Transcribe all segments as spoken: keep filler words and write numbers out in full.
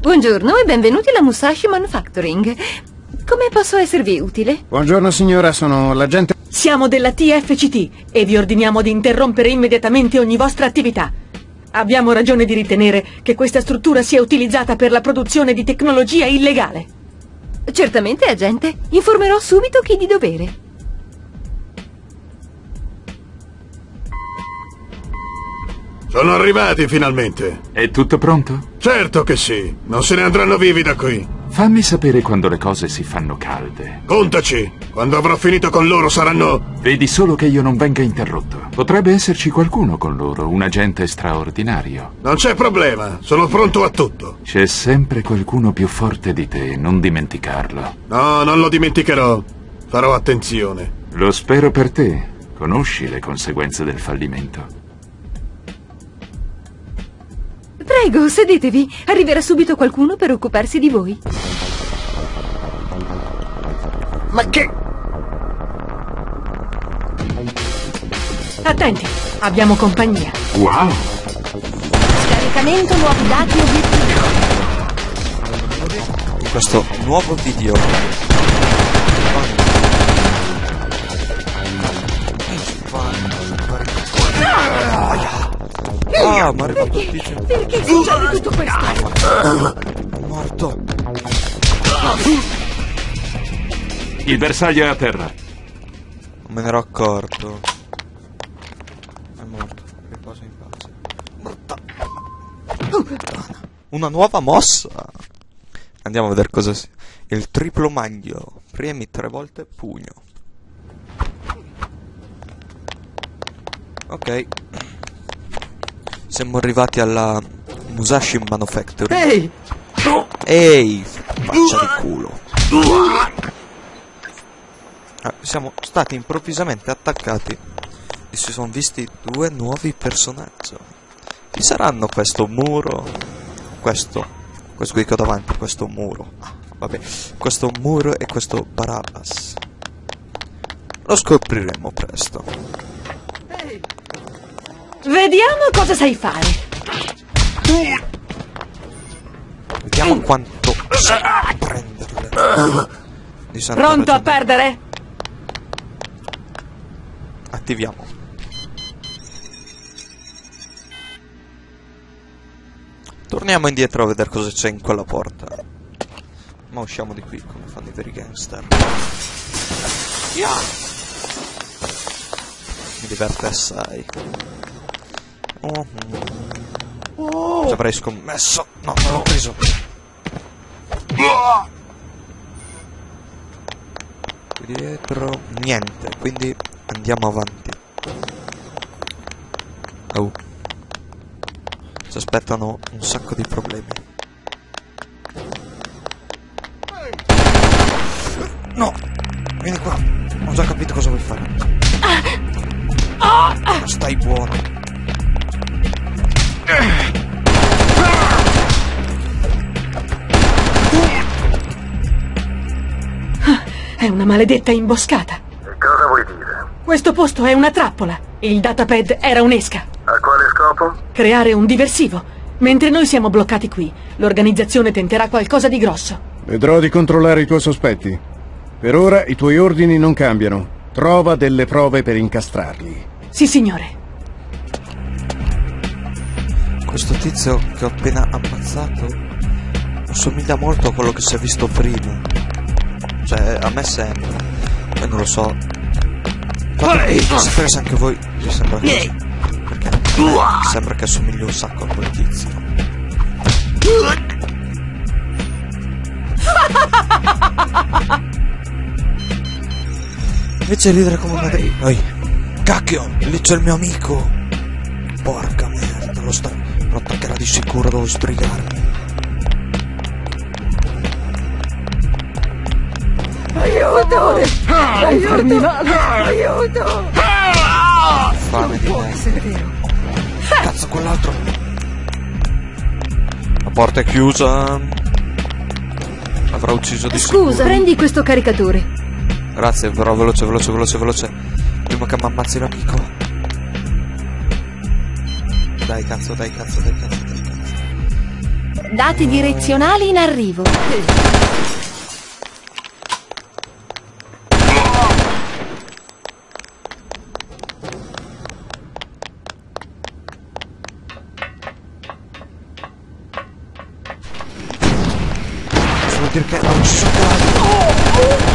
Buongiorno e benvenuti alla Musashi Manufacturing. Come posso esservi utile? Buongiorno signora, sono l'agente... Siamo della T F C T e vi ordiniamo di interrompere immediatamente ogni vostra attività. Abbiamo ragione di ritenere che questa struttura sia utilizzata per la produzione di tecnologia illegale. Certamente, agente. Informerò subito chi di dovere. Sono arrivati finalmente. È tutto pronto? Certo che sì. Non se ne andranno vivi da qui. Fammi sapere quando le cose si fanno calde. Contaci. Quando avrò finito con loro saranno... Vedi solo che io non venga interrotto. Potrebbe esserci qualcuno con loro, un agente straordinario. Non c'è problema. Sono pronto a tutto. C'è sempre qualcuno più forte di te, non dimenticarlo. No, non lo dimenticherò. Farò attenzione. Lo spero per te. Conosci le conseguenze del fallimento. Prego, sedetevi. Arriverà subito qualcuno per occuparsi di voi. Ma che... Attenti, abbiamo compagnia. Wow! Scaricamento nuovi dati obiettivi. In questo nuovo video ah, ma è arrivato il tizio. Perché succede tutto questo? È morto. Il bersaglio è a terra. Non me ne ero accorto. È morto. Riposa in pace. Morta. Una nuova mossa. Andiamo a vedere cosa sia. Il triplo maglio. Premi tre volte pugno. Ok. Siamo arrivati alla Musashi Manufacturing. Ehi! Ehi! Faccia di culo. Ah, siamo stati improvvisamente attaccati e si sono visti due nuovi personaggi. Chi saranno questo muro? Questo. Questo qui che ho davanti, questo muro. Ah, vabbè. Questo muro e questo Barabbas. Lo scopriremo presto. Ehi! Vediamo cosa sai fare. Vediamo quanto sai prenderle. Pronto a perdere? Attiviamo. Torniamo indietro a vedere cosa c'è in quella porta. Ma usciamo di qui come fanno i veri gangster. Yeah. Mi diverte assai. Oh. Ci avrei scommesso. No, non l'ho preso. Qui dietro niente, quindi andiamo avanti. Oh. Ci aspettano un sacco di problemi. No! Vieni qua. Ho già capito cosa vuoi fare. Ma stai buono. È una maledetta imboscata. E cosa vuoi dire? Questo posto è una trappola. Il datapad era un'esca. A quale scopo? Creare un diversivo. Mentre noi siamo bloccati qui, l'organizzazione tenterà qualcosa di grosso. Vedrò di controllare i tuoi sospetti. Per ora i tuoi ordini non cambiano. Trova delle prove per incastrarli. Sì, signore. Questo tizio che ho appena ammazzato assomiglia molto a quello che si è visto prima. Cioè, a me sembra. Poi non lo so. Fate sapere se anche voi vi sembra così. Perché sembra che assomigli un sacco a quel tizio. Invece ridere come una dei... Ehi, cacchio, lì c'è il mio amico. Porca merda, lo, sta... lo attaccherà di sicuro, devo sbrigarmi. Aiuto! Aiuto! Aiuto! Fame di me. Cazzo, quell'altro. La porta è chiusa. Avrà ucciso di sicuro. Scusa, prendi questo caricatore. Grazie, però veloce, veloce, veloce, veloce. Prima che mi ammazzi l'amico. Dai cazzo, dai cazzo, dai cazzo, dai cazzo. Dati direzionali in arrivo. Vuol dire che non ci sono cavati.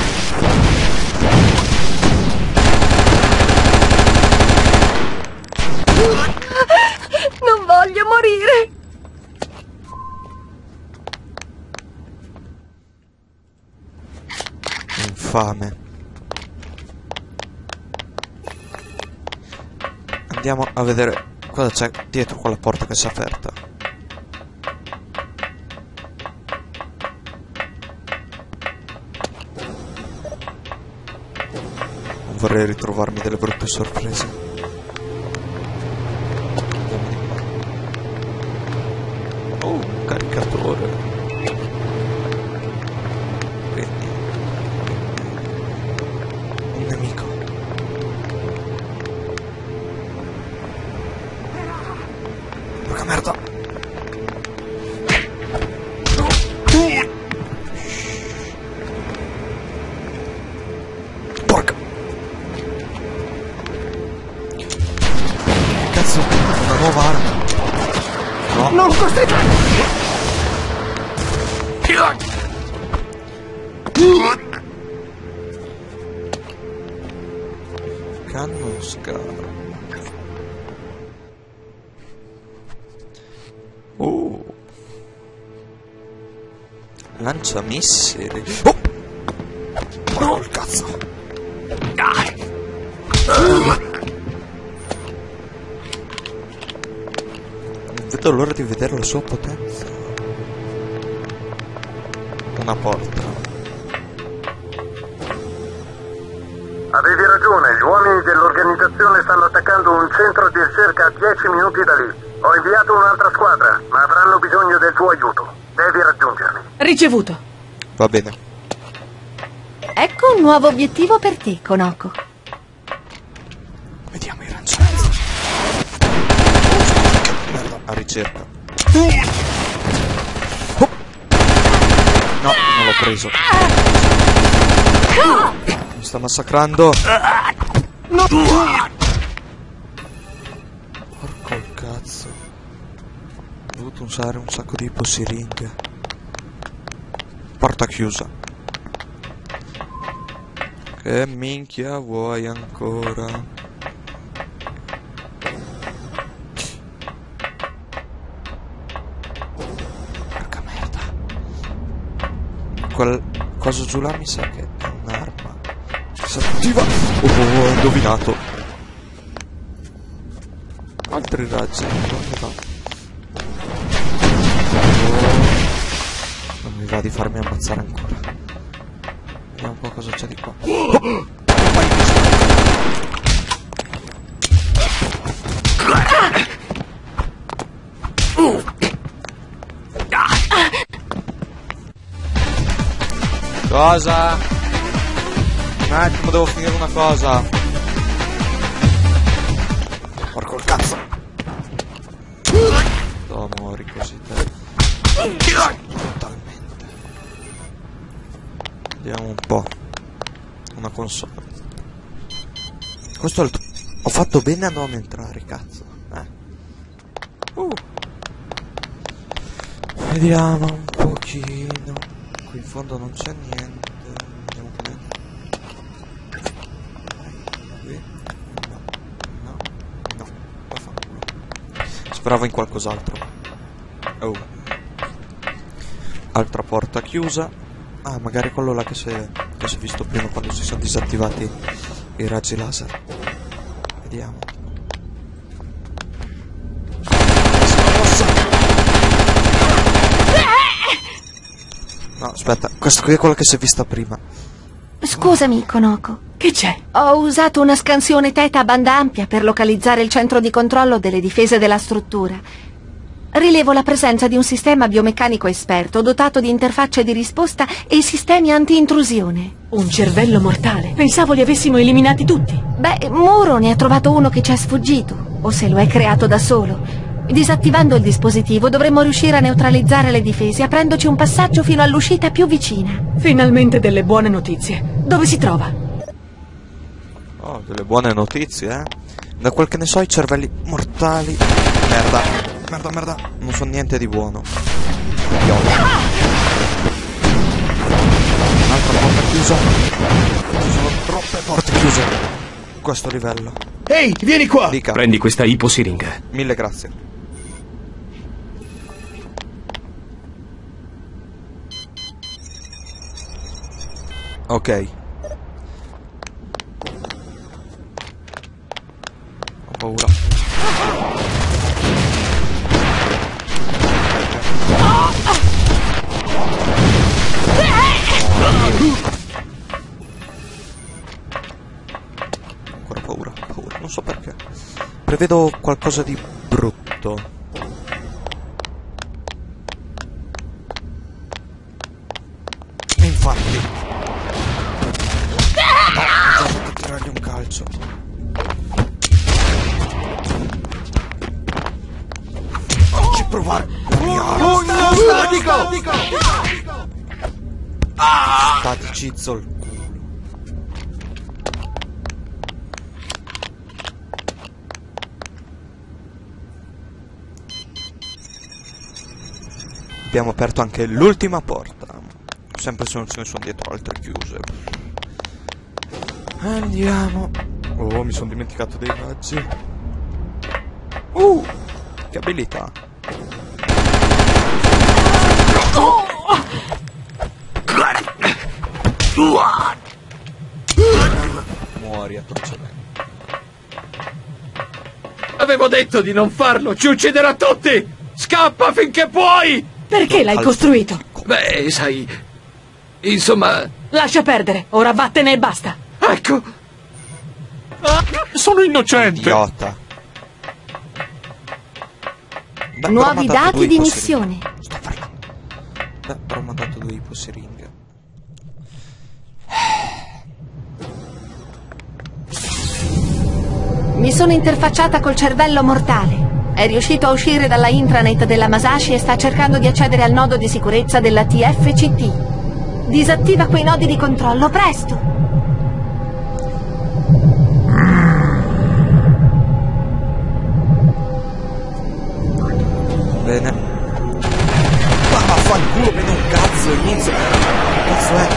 Non voglio morire. Infame. Andiamo a vedere cosa c'è dietro quella porta che si è aperta. Non vorrei ritrovarmi delle brutte sorprese. Andiamo di qua. Oh, un caricatore. Quindi un nemico. Porca merda. Porca. Cazzo, una nuova arma. No. Non costringere! Cannon scar. Oh. Lanciamissili. Oh! Oh, il cazzo. Non vedo l'ora di vedere la sua potenza. Una porta. Avevi ragione, gli uomini dell'organizzazione stanno attaccando un centro di ricerca a dieci minuti da lì. Ho inviato un'altra squadra, ma avranno bisogno del tuo aiuto. Devi raggiungerli. Ricevuto. Va bene. Ecco un nuovo obiettivo per te, Konoko. Vediamo i rancianti. Merda, a ricerca. Oh. No, non l'ho preso. Mi sta massacrando. Porco il cazzo. Ho dovuto usare un sacco di iposiringhe. Porta chiusa. Che minchia vuoi ancora? Porca merda. Quel coso giù là mi sa che è un'arma. Si attiva. Oh, ho indovinato. Altri razzi. Dove va? Non mi va di farmi ammazzare ancora. Vediamo un po' cosa c'è di qua. Oh! Cosa? Un attimo, devo finire una cosa. Porco il cazzo. No, muori così te. Totalmente. Vediamo un po'. Una console. Questo è il... Ho fatto bene a non entrare, cazzo. Eh. Uh. Vediamo un pochino. Qui in fondo non c'è niente. Vediamo com'è. Qui. No. No. No. Vaffanculo. Speravo in qualcos'altro. Oh. Altra porta chiusa. Ah, magari quello là che si è, che si è visto prima quando si sono disattivati i raggi laser. Vediamo. No, aspetta, questo qui è quello che si è vista prima. Scusami, Konoko. Che c'è? Ho usato una scansione teta a banda ampia per localizzare il centro di controllo delle difese della struttura. Rilevo la presenza di un sistema biomeccanico esperto dotato di interfacce di risposta e sistemi anti-intrusione. Un cervello mortale. Pensavo li avessimo eliminati tutti. Beh, Muro ne ha trovato uno che ci è sfuggito, o se lo è creato da solo. Disattivando il dispositivo dovremmo riuscire a neutralizzare le difese aprendoci un passaggio fino all'uscita più vicina. Finalmente delle buone notizie. Dove si trova? Oh, delle buone notizie, eh? Da quel che ne so, i cervelli mortali... Merda, merda, merda. Non so niente di buono. Un'altra porta chiusa. Ci sono troppe porte chiuse. Questo livello. Ehi, vieni qua! Dica. Prendi questa iposiringa. Mille grazie. Ok. Ho paura. Ancora paura, paura, non so perché. Prevedo qualcosa di brutto. E infatti. No, ho già tirargli un calcio. Facci provare la mia arma. Statico! Statici zol. Abbiamo aperto anche l'ultima porta. Sempre se non ce ne sono dietro altre chiuse. Andiamo. Oh, mi sono dimenticato dei raggi. Uh, che abilità. Muori a torcere. Avevo detto di non farlo, ci ucciderà tutti! Scappa finché puoi! Perché l'hai costruito? Beh, sai... Insomma... Lascia perdere, ora vattene e basta. Ecco! Ah, sono innocente! Idiota. Beh, Nuovi dati di missione. Sto parlando. Beh, però ho mandato due iposiringhe. Mi sono interfacciata col cervello mortale. È riuscito a uscire dalla intranet della Masashi e sta cercando di accedere al nodo di sicurezza della T F C T. Disattiva quei nodi di controllo, presto! Bene. Ma vaffanculo, bene un cazzo, inizio. Che cazzo è?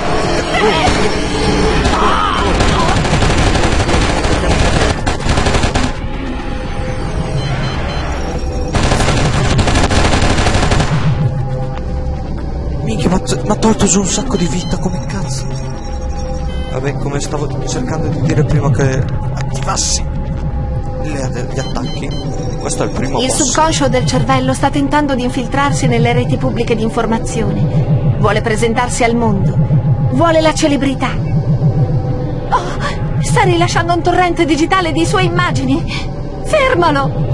Minchia, ma ha tolto giù un sacco di vita, come cazzo? Vabbè, come stavo cercando di dire prima che attivassi le, gli attacchi. Questo è il primo Il boss. subconscio del cervello sta tentando di infiltrarsi nelle reti pubbliche di informazione. Vuole presentarsi al mondo. Vuole la celebrità. Oh, sta rilasciando un torrente digitale di sue immagini. Fermalo!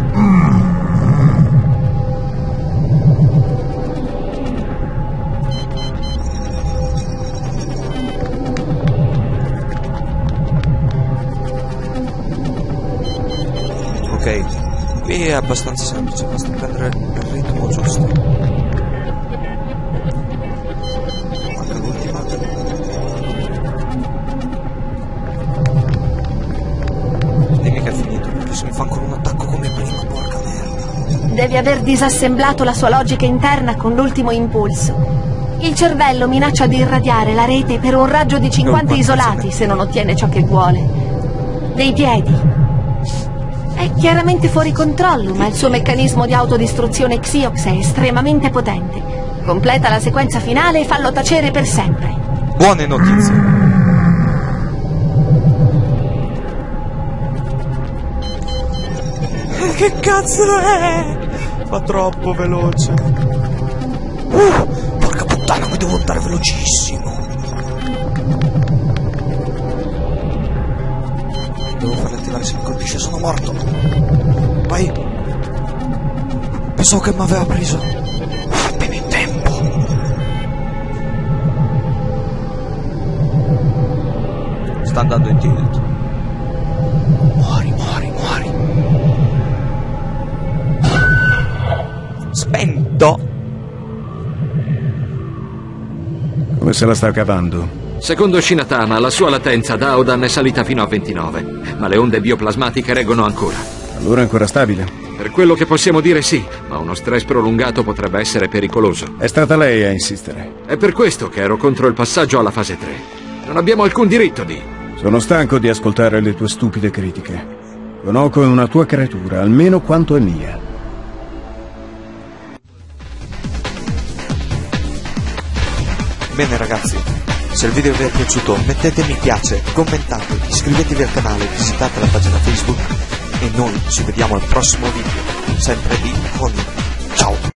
Ok, qui è abbastanza semplice, basta prendere il ritmo giusto. Manca l'ultima. Dimmi che è finito, perché se mi fa ancora un attacco come prima, porca merda. Devi aver disassemblato la sua logica interna con l'ultimo impulso. Il cervello minaccia di irradiare la rete per un raggio di cinquanta isolati se non ottiene ciò che vuole. Dei piedi. È chiaramente fuori controllo, ma il suo meccanismo di autodistruzione Xiox è estremamente potente. Completa la sequenza finale e fallo tacere per sempre. Buone notizie. Che cazzo è? Fa troppo veloce. Uh, porca puttana, mi devo andare velocissimo. Devo farlo attivare, se mi colpisce sono morto. Vai. Pensavo che mi aveva preso. Fatemi in tempo. Sta andando in tilt. Muori, muori, muori. Do. Come se la sta cavando? Secondo Shinatama, la sua latenza Daodan è salita fino a ventinove, ma le onde bioplasmatiche reggono ancora. Allora è ancora stabile? Per quello che possiamo dire sì, ma uno stress prolungato potrebbe essere pericoloso. È stata lei a insistere. È per questo che ero contro il passaggio alla fase tre. Non abbiamo alcun diritto di... Sono stanco di ascoltare le tue stupide critiche. Konoko è una tua creatura, almeno quanto è mia. Bene ragazzi, se il video vi è piaciuto mettete mi piace, commentate, iscrivetevi al canale, visitate la pagina Facebook e noi ci vediamo al prossimo video, sempre di Honey. Ciao!